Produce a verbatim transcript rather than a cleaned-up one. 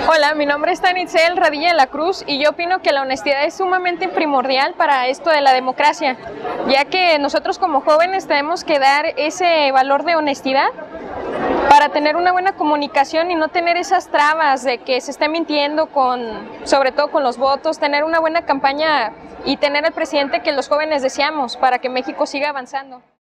Hola, mi nombre es Tanitzel Radilla de la Cruz y yo opino que la honestidad es sumamente primordial para esto de la democracia, ya que nosotros como jóvenes tenemos que dar ese valor de honestidad para tener una buena comunicación y no tener esas trabas de que se esté mintiendo, con, sobre todo con los votos, tener una buena campaña y tener el presidente que los jóvenes deseamos para que México siga avanzando.